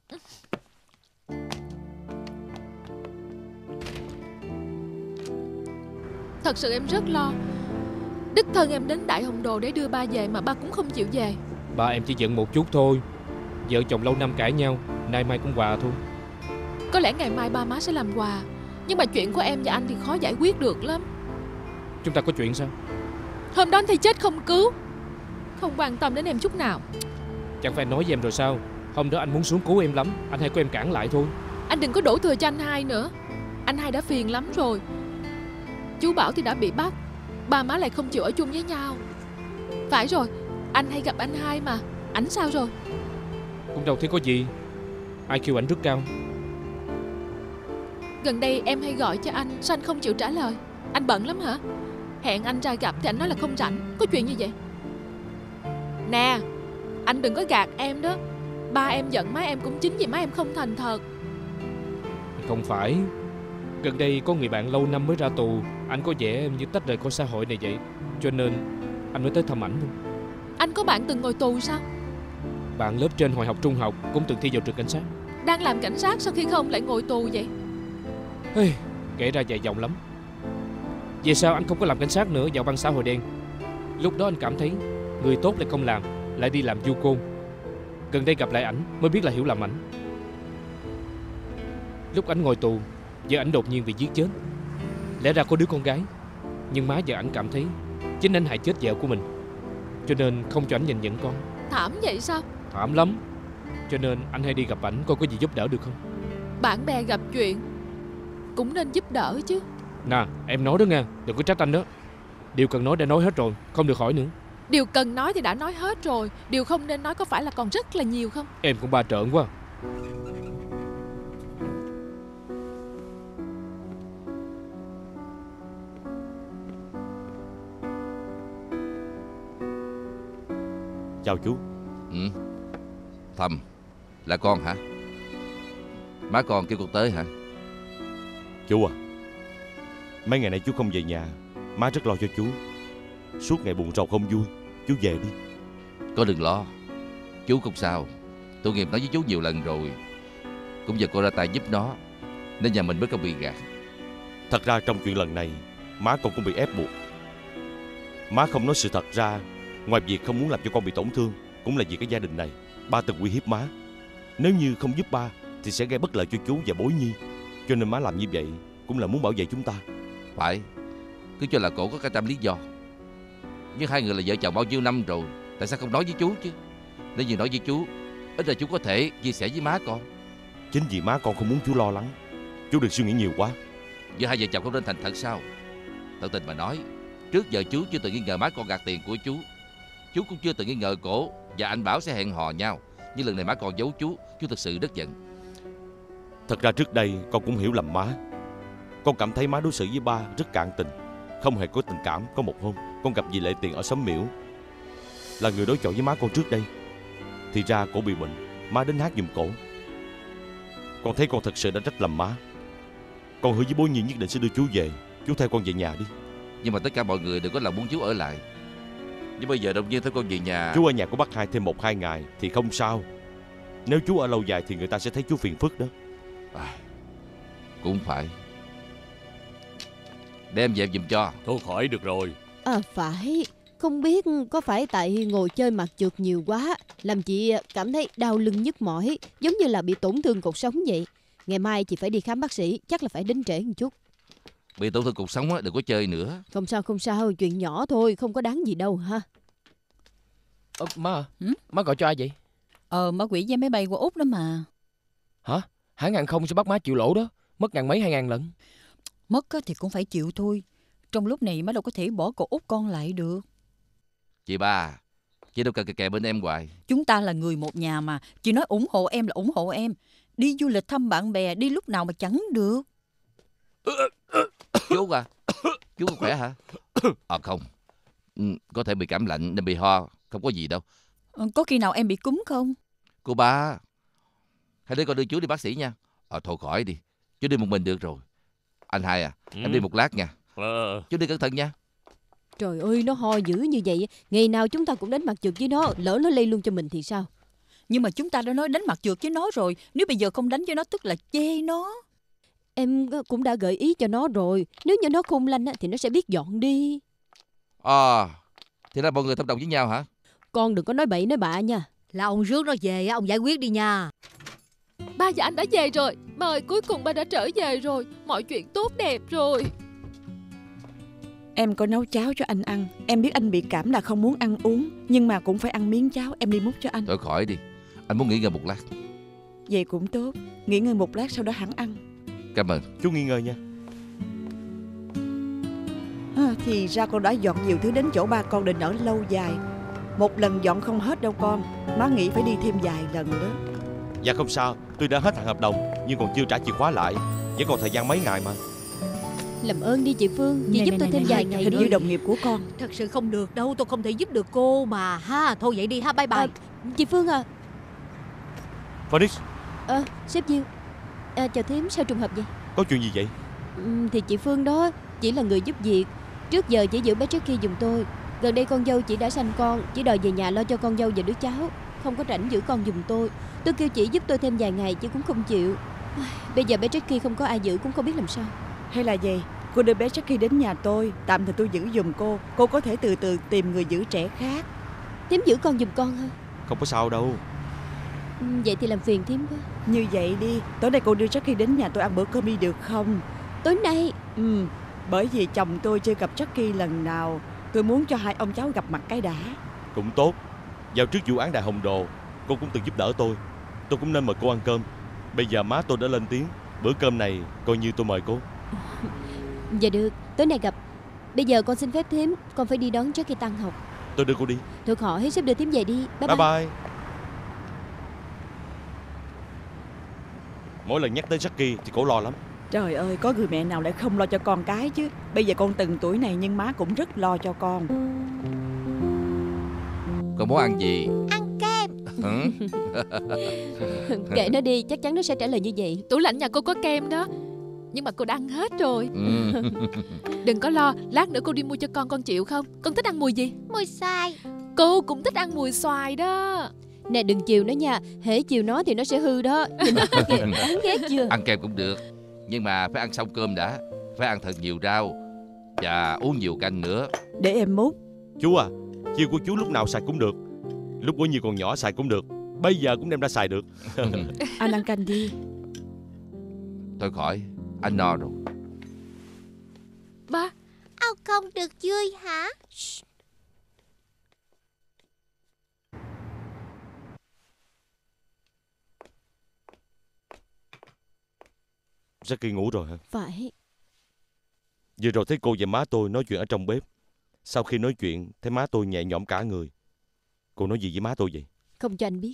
Thật sự em rất lo. Đích thân em đến Đại Hồng Đồ để đưa ba về mà ba cũng không chịu về. Ba em chỉ giận một chút thôi. Vợ chồng lâu năm cãi nhau, nay mai cũng hòa thôi. Có lẽ ngày mai ba má sẽ làm quà. Nhưng mà chuyện của em và anh thì khó giải quyết được lắm. Chúng ta có chuyện sao? Hôm đó anh thầy chết không cứu, không quan tâm đến em chút nào. Chẳng phải nói với em rồi sao? Hôm đó anh muốn xuống cứu em lắm, anh hai của em cản lại thôi. Anh đừng có đổ thừa cho anh hai nữa. Anh hai đã phiền lắm rồi. Chú Bảo thì đã bị bắt, ba má lại không chịu ở chung với nhau. Phải rồi, anh hay gặp anh hai mà. Ảnh sao rồi? Cũng đâu thấy có gì. Ai kêu ảnh rất cao. Gần đây em hay gọi cho anh, sao anh không chịu trả lời? Anh bận lắm hả? Hẹn anh ra gặp thì anh nói là không rảnh. Có chuyện như vậy? Nè, anh đừng có gạt em đó. Ba em giận má em cũng chính vì má em không thành thật. Không phải. Gần đây có người bạn lâu năm mới ra tù. Anh có vẻ như tách rời khỏi xã hội này vậy, cho nên anh mới tới thăm ảnh luôn. Anh có bạn từng ngồi tù sao? Bạn lớp trên hồi học trung học cũng từng thi vào trường cảnh sát. Đang làm cảnh sát sao khi không lại ngồi tù vậy? Hey, kể ra dài dòng lắm. Về sau anh không có làm cảnh sát nữa, vào băng xã hội đen. Lúc đó anh cảm thấy người tốt lại không làm, lại đi làm du côn. Gần đây gặp lại ảnh mới biết là hiểu lầm ảnh. Lúc ảnh ngồi tù, vợ ảnh đột nhiên bị giết chết. Lẽ ra có đứa con gái, nhưng má vợ ảnh cảm thấy chính ảnh hại chết vợ của mình, cho nên không cho ảnh nhìn nhận con. Thảm vậy sao? Thảm lắm. Cho nên anh hay đi gặp ảnh coi có gì giúp đỡ được không. Bạn bè gặp chuyện cũng nên giúp đỡ chứ. Nè, em nói đó nha, đừng có trách anh đó. Điều cần nói đã nói hết rồi, không được hỏi nữa. Điều cần nói thì đã nói hết rồi. Điều không nên nói có phải là còn rất là nhiều không? Em cũng ba trợn quá. Chào chú. Thầm, là con hả? Má con kêu con tới hả? Chú à, mấy ngày nay chú không về nhà, má rất lo cho chú. Suốt ngày buồn rầu không vui. Chú về đi. Con đừng lo, chú không sao. Tôi nghiệp nói với chú nhiều lần rồi. Cũng giờ cô ra tay giúp nó, nên nhà mình mới không bị gạt. Thật ra trong chuyện lần này, má con cũng bị ép buộc. Má không nói sự thật ra, ngoài việc không muốn làm cho con bị tổn thương, cũng là vì cái gia đình này. Ba từng uy hiếp má. Nếu như không giúp ba thì sẽ gây bất lợi cho chú và Bối Nhi. Cho nên má làm như vậy cũng là muốn bảo vệ chúng ta. Phải, cứ cho là cổ có cả trăm lý do. Nhưng hai người là vợ chồng bao nhiêu năm rồi, tại sao không nói với chú chứ? Nếu như nói với chú, ít ra chú có thể chia sẻ với má con. Chính vì má con không muốn chú lo lắng. Chú đừng suy nghĩ nhiều quá. Giờ hai vợ chồng không nên thành thật sao? Thật tình mà nói, trước giờ chú chưa từng nghi ngờ má con gạt tiền của chú. Chú cũng chưa từng nghi ngờ cổ và anh Bảo sẽ hẹn hò nhau. Nhưng lần này má con giấu chú thực sự rất giận. Thật ra trước đây con cũng hiểu lầm má. Con cảm thấy má đối xử với ba rất cạn tình, không hề có tình cảm. Có một hôm con gặp dì Lệ Tiền ở xóm Miễu, là người đối chọi với má con trước đây. Thì ra cổ bị bệnh, má đến hát giùm cổ. Con thấy con thật sự đã trách lầm má. Con hứa với Bối Nhi nhất định sẽ đưa chú về. Chú theo con về nhà đi. Nhưng mà tất cả mọi người đều có lòng muốn chú ở lại. Nhưng bây giờ đột nhiên theo con về nhà. Chú ở nhà của bác Hai thêm 1-2 ngày thì không sao. Nếu chú ở lâu dài thì người ta sẽ thấy chú phiền phức đó. Cũng phải. Đem dẹp giùm cho. Thôi khỏi được rồi. Phải. Không biết có phải tại ngồi chơi mặt trượt nhiều quá làm chị cảm thấy đau lưng nhức mỏi, giống như là bị tổn thương cột sống vậy. Ngày mai chị phải đi khám bác sĩ, chắc là phải đến trễ một chút. Bị tổn thương cột sống á, đừng có chơi nữa. Không sao, chuyện nhỏ thôi, không có đáng gì đâu ha. Má má gọi cho ai vậy? Má quỷ vé máy bay qua Úc đó mà. Hả? Hãng hàng không sẽ bắt má chịu lỗ đó. Mất ngàn mấy 2.000 lận. Mất thì cũng phải chịu thôi. Trong lúc này má đâu có thể bỏ cô Út con lại được. Chị ba, chị đâu cần kè bên em hoài. Chúng ta là người một nhà mà. Chị nói ủng hộ em là ủng hộ em. Đi du lịch thăm bạn bè, đi lúc nào mà chẳng được. Chú à, chú có khỏe hả? Không, có thể bị cảm lạnh nên bị ho. Không có gì đâu. Có khi nào em bị cúm không? Cô ba, hãy để con đưa chú đi bác sĩ nha. Thôi khỏi đi, chú đi một mình được rồi. Anh Hai à, em đi một lát nha. Chú đi cẩn thận nha. Trời ơi, nó ho dữ như vậy, ngày nào chúng ta cũng đánh mặt trượt với nó, lỡ nó lây luôn cho mình thì sao? Nhưng mà chúng ta đã nói đánh mặt trượt với nó rồi. Nếu bây giờ không đánh với nó tức là chê nó. Em cũng đã gợi ý cho nó rồi. Nếu như nó khôn lanh thì nó sẽ biết dọn đi. Thì là mọi người thông đồng với nhau hả? Con đừng có nói bậy nói bạ nha. Là ông rước nó về, ông giải quyết đi nha. Ba và anh đã về rồi. Ba ơi, cuối cùng ba đã trở về rồi. Mọi chuyện tốt đẹp rồi. Em có nấu cháo cho anh ăn. Em biết anh bị cảm là không muốn ăn uống, nhưng mà cũng phải ăn miếng cháo. Em đi múc cho anh. Thôi khỏi đi, anh muốn nghỉ ngơi một lát. Vậy cũng tốt. Nghỉ ngơi một lát sau đó hẳn ăn. Cảm ơn. Chú nghỉ ngơi nha. Thì ra con đã dọn nhiều thứ đến chỗ ba con định ở lâu dài. Một lần dọn không hết đâu con. Má nghĩ phải đi thêm vài lần đó. Dạ không sao, tôi đã hết hạn hợp đồng nhưng còn chưa trả chìa khóa lại. Vẫn còn thời gian mấy ngày mà. Làm ơn đi chị Phương, chị giúp tôi thêm vài ngày. Hình như đồng nghiệp của con. Thật sự không được đâu, tôi không thể giúp được cô mà ha. Thôi vậy đi ha, bye bye. Chị Phương à. Phoenix. Sếp Diêu. Chào thím, sao trùng hợp vậy? Có chuyện gì vậy? Thì chị Phương đó chỉ là người giúp việc. Trước giờ chỉ giữ bé Jackie giùm tôi. Gần đây con dâu chị đã sanh con, chỉ đòi về nhà lo cho con dâu và đứa cháu, không có rảnh giữ con giùm tôi. Tôi kêu chị giúp tôi thêm vài ngày chị cũng không chịu. Bây giờ bé Jackie không có ai giữ cũng không biết làm sao. Hay là gì? Cô đưa bé Jackie đến nhà tôi, tạm thời tôi giữ giùm cô. Cô có thể từ từ tìm người giữ trẻ khác. Thím giữ con giùm con hả? Không có sao đâu. Vậy thì làm phiền thím quá. Như vậy đi, tối nay cô đưa Jackie đến nhà tôi ăn bữa cơm đi được không? Tối nay? Bởi vì chồng tôi chưa gặp Jackie lần nào. Tôi muốn cho hai ông cháu gặp mặt cái đã. Cũng tốt. Vào trước vụ án Đại Hồng Đồ, cô cũng từng giúp đỡ tôi. Tôi cũng nên mời cô ăn cơm. Bây giờ má tôi đã lên tiếng, bữa cơm này coi như tôi mời cô. Dạ được, tối nay gặp. Bây giờ con xin phép thím, con phải đi đón Jackie tan học. Tôi đưa cô đi. Thôi khỏi, sếp đưa thím về đi. Bye bye. Mỗi lần nhắc tới Jackie thì cổ lo lắm. Trời ơi, có người mẹ nào lại không lo cho con cái chứ. Bây giờ con từng tuổi này nhưng má cũng rất lo cho con. Con muốn ăn gì? Ăn kem. Kệ nó đi, chắc chắn nó sẽ trả lời như vậy. Tủ lạnh nhà cô có kem đó, nhưng mà cô đã ăn hết rồi. Đừng có lo, lát nữa cô đi mua cho con chịu không? Con thích ăn mùi gì? Mùi xoài. Cô cũng thích ăn mùi xoài đó. Nè đừng chiều nó nha, hễ chiều nó thì nó sẽ hư đó. Nhìn nó kìa, đáng ghét chưa? Ăn kem cũng được, nhưng mà phải ăn xong cơm đã. Phải ăn thật nhiều rau và uống nhiều canh nữa. Để em múc. Chú à, chiêu của chú lúc nào xài cũng được. Lúc Ủa Nhi còn nhỏ xài cũng được, bây giờ cũng đem ra xài được. Anh ăn canh đi. Thôi khỏi, anh no rồi. Ba. Ông không được vui hả? Jackie ngủ rồi hả? Phải. Vừa rồi thấy cô và má tôi nói chuyện ở trong bếp. Sau khi nói chuyện, thấy má tôi nhẹ nhõm cả người. Cô nói gì với má tôi vậy? Không cho anh biết.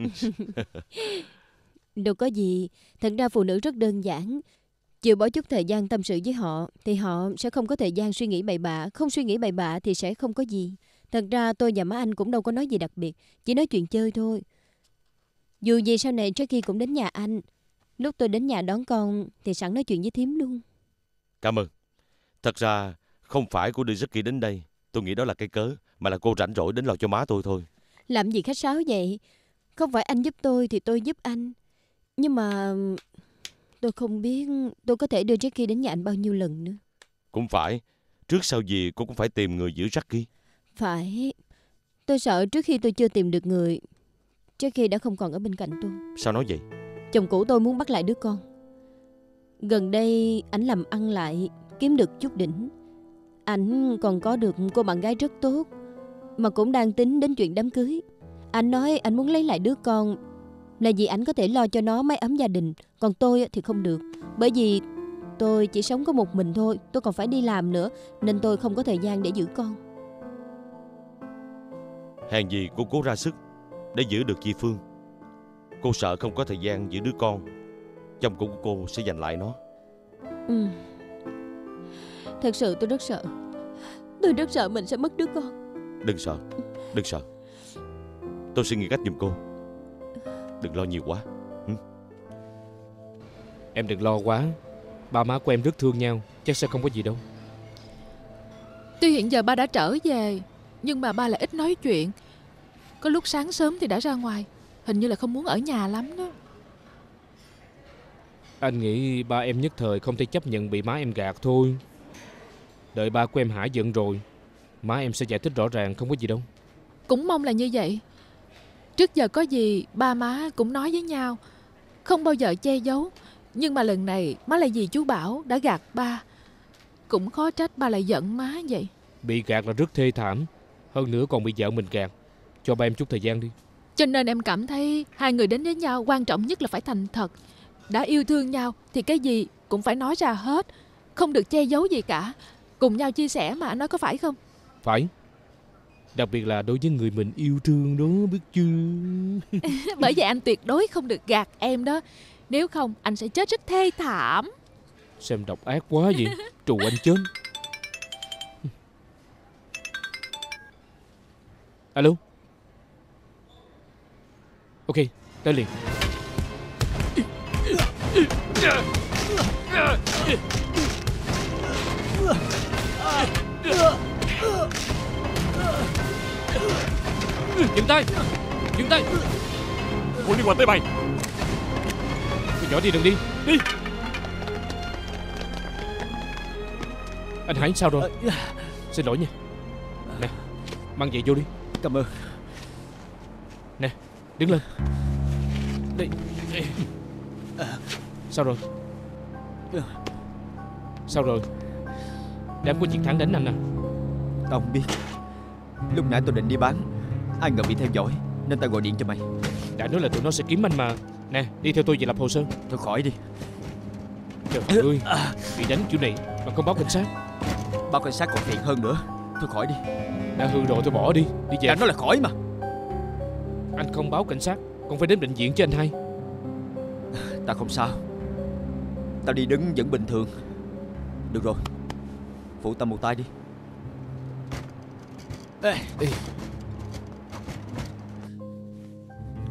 Đâu có gì. Thật ra phụ nữ rất đơn giản. Chịu bỏ chút thời gian tâm sự với họ thì họ sẽ không có thời gian suy nghĩ bậy bạ. Không suy nghĩ bậy bạ thì sẽ không có gì. Thật ra tôi và má anh cũng đâu có nói gì đặc biệt. Chỉ nói chuyện chơi thôi. Dù gì sau này Jackie cũng đến nhà anh. Lúc tôi đến nhà đón con thì sẵn nói chuyện với thím luôn. Cảm ơn. Thật ra không phải cô đưa Jackie đến đây. Tôi nghĩ đó là cái cớ. Mà là cô rảnh rỗi đến lo cho má tôi thôi. Làm gì khách sáo vậy? Không phải anh giúp tôi thì tôi giúp anh. Nhưng mà tôi không biết tôi có thể đưa Jackie đến nhà anh bao nhiêu lần nữa. Cũng phải. Trước sau gì cô cũng phải tìm người giữ Jackie. Phải. Tôi sợ trước khi tôi chưa tìm được người, Jackie đã không còn ở bên cạnh tôi. Sao nói vậy? Chồng cũ tôi muốn bắt lại đứa con. Gần đây ảnh làm ăn lại, kiếm được chút đỉnh. Ảnh còn có được cô bạn gái rất tốt, mà cũng đang tính đến chuyện đám cưới. Ảnh nói ảnh muốn lấy lại đứa con là vì ảnh có thể lo cho nó mái ấm gia đình. Còn tôi thì không được. Bởi vì tôi chỉ sống có một mình thôi. Tôi còn phải đi làm nữa, nên tôi không có thời gian để giữ con. Hèn gì cô cố ra sức để giữ được chị Phương. Cô sợ không có thời gian giữ đứa con, chồng cũ của cô sẽ giành lại nó. Thật sự tôi rất sợ. Tôi rất sợ mình sẽ mất đứa con. Đừng sợ, đừng sợ. Tôi sẽ nghĩ cách giùm cô. Đừng lo nhiều quá. Em đừng lo quá. Ba má của em rất thương nhau, chắc sẽ không có gì đâu. Tuy hiện giờ ba đã trở về, nhưng mà ba lại ít nói chuyện. Có lúc sáng sớm thì đã ra ngoài. Hình như là không muốn ở nhà lắm đó. Anh nghĩ ba em nhất thời không thể chấp nhận bị má em gạt thôi. Đợi ba của em hả giận rồi, má em sẽ giải thích rõ ràng, không có gì đâu. Cũng mong là như vậy. Trước giờ có gì ba má cũng nói với nhau, không bao giờ che giấu. Nhưng mà lần này má là vì chú Bảo đã gạt ba. Cũng khó trách ba lại giận má vậy. Bị gạt là rất thê thảm. Hơn nữa còn bị vợ mình gạt. Cho ba em chút thời gian đi. Cho nên em cảm thấy hai người đến với nhau quan trọng nhất là phải thành thật. Đã yêu thương nhau thì cái gì cũng phải nói ra hết, không được che giấu gì cả. Cùng nhau chia sẻ mà, nói có phải không? Phải. Đặc biệt là đối với người mình yêu thương đó, biết chưa? Bởi vậy anh tuyệt đối không được gạt em đó. Nếu không anh sẽ chết rất thê thảm. Xem độc ác quá vậy. Trù anh chết. Alo. Ok, tới liền. Dừng tay. Dừng tay. Không liên quan tới mày. Cô nhỏ đi, đừng đi. Đi. Anh Hải sao rồi? Xin lỗi nha. Nè, mang giày vô đi. Cảm ơn. Nè, đứng lên. Đi. Sao rồi? Sao rồi? Đám có chuyện thẳng đánh anh à? Tao không biết. Lúc nãy tôi định đi bán, ai ngờ bị theo dõi nên tao gọi điện cho mày. Đã nói là tụi nó sẽ kiếm anh mà. Nè, đi theo tôi về lập hồ sơ. Thôi khỏi đi. Trời ơi, bị đánh kiểu này mà không báo cảnh sát. Báo cảnh sát còn phiền hơn nữa. Thôi khỏi đi. Đã hư rồi thôi bỏ đi. Đi về. Đã nói là khỏi mà. Anh không báo cảnh sát, còn phải đến bệnh viện chứ anh hai. Tao không sao. Tao đi đứng vẫn bình thường. Được rồi, phụ tao một tay đi. Ê.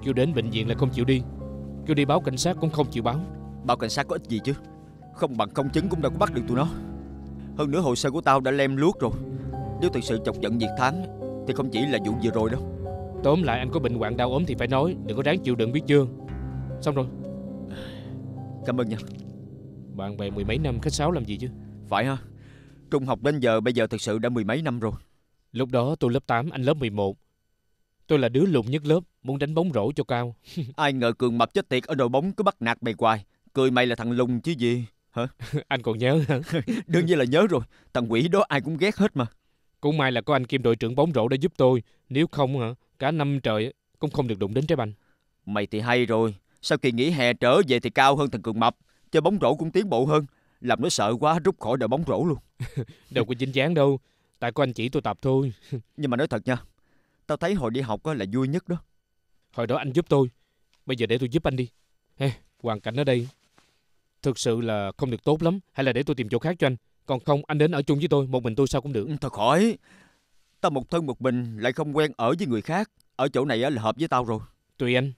Kêu đến bệnh viện lại không chịu đi, kêu đi báo cảnh sát cũng không chịu báo. Báo cảnh sát có ích gì chứ, không bằng công chứng cũng đâu có bắt được tụi nó. Hơn nữa hồ sơ của tao đã lem luốc rồi. Nếu thực sự chọc giận Việt Thắng thì không chỉ là vụ vừa rồi đâu. Tóm lại anh có bệnh hoạn đau ốm thì phải nói, đừng có ráng chịu đựng biết chưa. Xong rồi. Cảm ơn nha. Bạn bè mười mấy năm khách sáo làm gì chứ. Phải ha, trung học đến giờ bây giờ thực sự đã mười mấy năm rồi. Lúc đó tôi lớp 8, anh lớp 11. Tôi là đứa lùn nhất lớp, muốn đánh bóng rổ cho cao. Ai ngờ Cường mập chết tiệt ở đội bóng cứ bắt nạt mày hoài. Cười mày là thằng lùn chứ gì hả? Anh còn nhớ hả? Đương nhiên là nhớ rồi. Thằng quỷ đó ai cũng ghét hết mà. Cũng may là có anh Kim đội trưởng bóng rổ đã giúp tôi. Nếu không hả, cả năm trời cũng không được đụng đến trái banh. Mày thì hay rồi. Sau kỳ nghỉ hè trở về thì cao hơn thằng Cường mập. Chơi bóng rổ cũng tiến bộ hơn. Làm nó sợ quá rút khỏi đội bóng rổ luôn. Đâu có dính dáng đâu. Tại có anh chỉ tôi tập thôi. Nhưng mà nói thật nha, tao thấy hồi đi học là vui nhất đó. Hồi đó anh giúp tôi, bây giờ để tôi giúp anh đi. Hoàn cảnh ở đây thực sự là không được tốt lắm. Hay là để tôi tìm chỗ khác cho anh. Còn không anh đến ở chung với tôi, một mình tôi sao cũng được. Thôi khỏi. Tao một thân một mình lại không quen ở với người khác. Ở chỗ này là hợp với tao rồi. Tùy anh.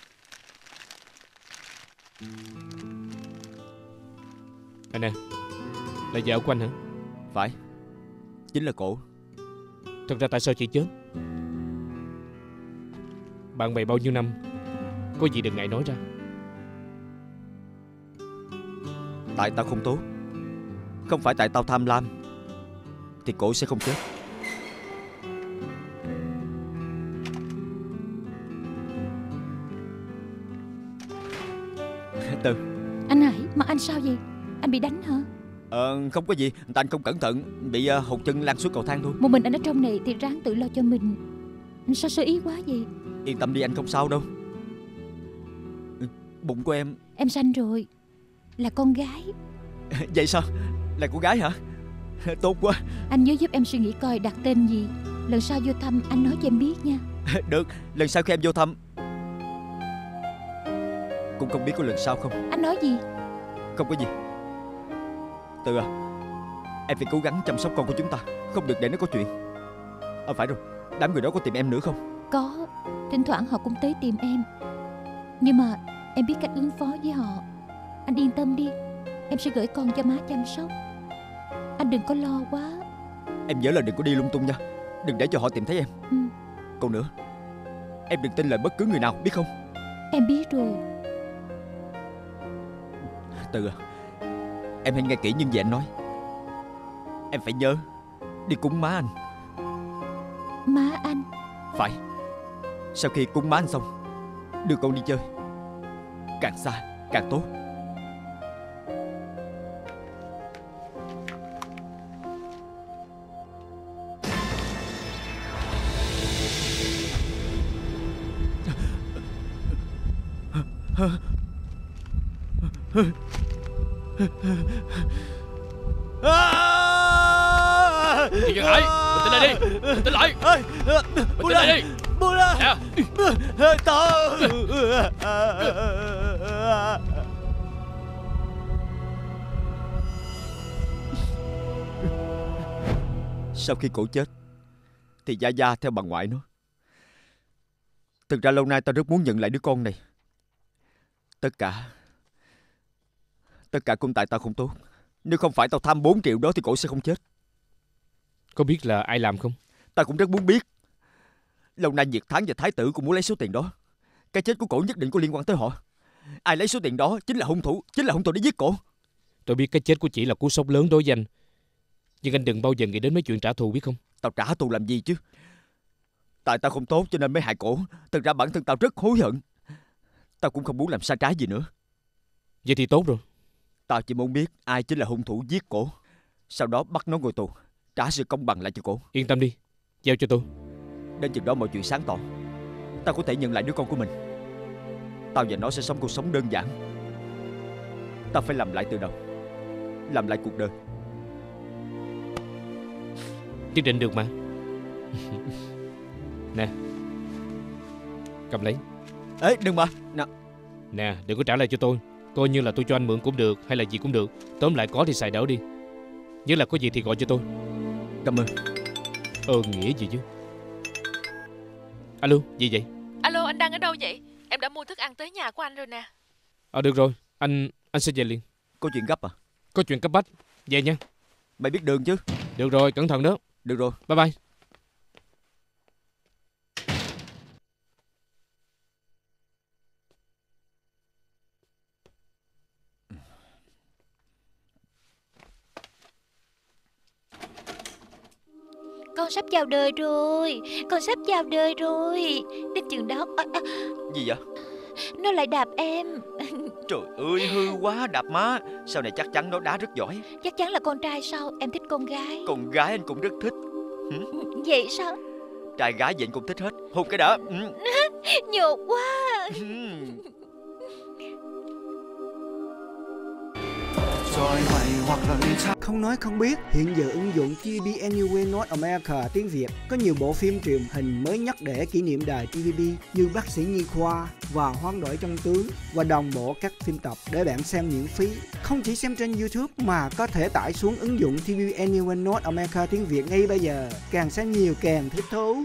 Anh nè, là vợ của anh hả? Phải, chính là cổ. Thật ra tại sao chị chết? Bạn bè bao nhiêu năm, có gì đừng ngại nói ra. Tại tao không tốt. Không phải tại tao tham lam thì cổ sẽ không chết. Từ. Anh Hải, mà anh sao vậy? Anh bị đánh hả? Không có gì, tại anh không cẩn thận bị hụt chân lăn xuống cầu thang thôi. Một mình anh ở trong này thì ráng tự lo cho mình. Anh sao sơ ý quá vậy? Yên tâm đi, anh không sao đâu. Bụng của em Em sanh rồi, là con gái. Vậy sao? Là cô gái hả? Tốt quá. Anh nhớ giúp em suy nghĩ coi đặt tên gì. Lần sau vô thăm anh nói cho em biết nha. Được, lần sau khi em vô thăm. Cũng không biết có lần sau không. Anh nói gì? Không có gì. Từ à, em phải cố gắng chăm sóc con của chúng ta, không được để nó có chuyện. Phải rồi, đám người đó có tìm em nữa không? Có, thỉnh thoảng họ cũng tới tìm em. Nhưng mà em biết cách ứng phó với họ. Anh yên tâm đi, em sẽ gửi con cho má chăm sóc. Anh đừng có lo quá. Em nhớ là đừng có đi lung tung nha. Đừng để cho họ tìm thấy em. Còn nữa, em đừng tin lời bất cứ người nào, biết không? Em biết rồi. Từ à, em hãy nghe kỹ những gì anh nói. Em phải nhớ đi cúng má anh. Má anh? Phải. Sau khi cúng má anh xong, đưa con đi chơi. Càng xa càng tốt. Chị Duyên Hải, bình tĩnh lại đi. Bình tĩnh lại. Bình tĩnh lại đi. Buông ra. Tao. Sau khi cổ chết thì Gia Gia theo bà ngoại nó. Thực ra lâu nay tao rất muốn nhận lại đứa con này. Tất cả cũng tại tao không tốt. Nếu không phải tao tham 4 triệu đó thì cổ sẽ không chết. Có biết là ai làm không? Tao cũng rất muốn biết. Lâu nay Việt Thắng và Thái tử cũng muốn lấy số tiền đó. Cái chết của cổ nhất định có liên quan tới họ. Ai lấy số tiền đó chính là hung thủ để giết cổ. Tôi biết cái chết của chị là cú sốc lớn đối với anh. Nhưng anh đừng bao giờ nghĩ đến mấy chuyện trả thù, biết không? Tao trả thù làm gì chứ? Tại tao không tốt cho nên mới hại cổ. Thực ra bản thân tao rất hối hận. Tao cũng không muốn làm sai trái gì nữa. Vậy thì tốt rồi. Tao chỉ muốn biết ai chính là hung thủ giết cổ, sau đó bắt nó ngồi tù, trả sự công bằng lại cho cổ. Yên tâm đi, giao cho tôi. Đến chừng đó mọi chuyện sáng tỏ, tao có thể nhận lại đứa con của mình. Tao và nó sẽ sống cuộc sống đơn giản. Tao phải làm lại từ đầu, làm lại cuộc đời. Nhất định được mà. Nè, cầm lấy. Ê, đừng mà. Nè, đừng có trả lại cho tôi. Coi như là tôi cho anh mượn cũng được, hay là gì cũng được. Tóm lại có thì xài đỡ đi. Nhớ là có gì thì gọi cho tôi. Cảm ơn. Nghĩa gì chứ. Alo, gì vậy? Alo, anh đang ở đâu vậy? Em đã mua thức ăn tới nhà của anh rồi nè. Được rồi, anh sẽ về liền. Có chuyện gấp à? Có chuyện cấp bách. Về nha. Mày biết đường chứ? Được rồi, cẩn thận đó. Được rồi. Bye bye. Con sắp chào đời rồi. Con sắp chào đời rồi. Đến trường đó. Gì vậy? Nó lại đạp em. Trời ơi, hư quá, đạp má. Sau này chắc chắn nó đá rất giỏi. Chắc chắn là con trai sao? Em thích con gái. Con gái anh cũng rất thích. Vậy sao? Trai gái gì anh cũng thích hết. Hôn cái đã. Nhột quá. Không nói không biết, hiện giờ ứng dụng TVB Anywhere North America tiếng Việt có nhiều bộ phim truyền hình mới nhất để kỷ niệm đài TVB như Bác sĩ Nhi Khoa và Hoán đổi trong tướng, và đồng bộ các phim tập để bạn xem miễn phí. Không chỉ xem trên YouTube mà có thể tải xuống ứng dụng TVB Anywhere North America tiếng Việt ngay bây giờ. Càng xem nhiều càng thích thú.